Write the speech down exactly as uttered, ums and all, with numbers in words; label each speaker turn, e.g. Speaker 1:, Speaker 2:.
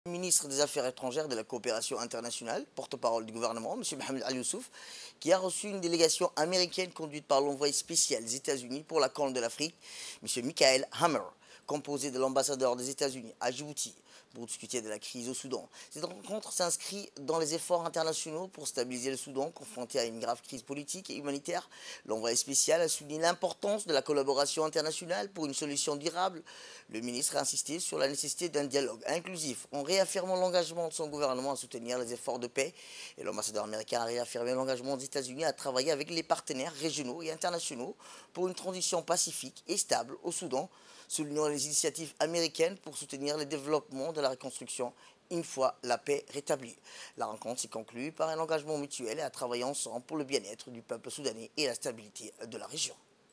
Speaker 1: Le ministre des Affaires étrangères et de la coopération internationale, porte-parole du gouvernement, M. Mohamed Al-Youssouf, qui a reçu une délégation américaine conduite par l'envoyé spécial des États-Unis pour la Corne de l'Afrique, M. Michael Hammer, composé de l'ambassadeur des États-Unis à Djibouti, pour discuter de la crise au Soudan. Cette rencontre s'inscrit dans les efforts internationaux pour stabiliser le Soudan, confronté à une grave crise politique et humanitaire. L'envoyé spécial a souligné l'importance de la collaboration internationale pour une solution durable. Le ministre a insisté sur la nécessité d'un dialogue inclusif en réaffirmant l'engagement de son gouvernement à soutenir les efforts de paix. Et l'ambassadeur américain a réaffirmé l'engagement des États-Unis à travailler avec les partenaires régionaux et internationaux pour une transition pacifique et stable au Soudan, soulignant les initiatives américaines pour soutenir le développement de la reconstruction une fois la paix rétablie. La rencontre s'est conclue par un engagement mutuel et à travailler ensemble pour le bien-être du peuple soudanais et la stabilité de la région.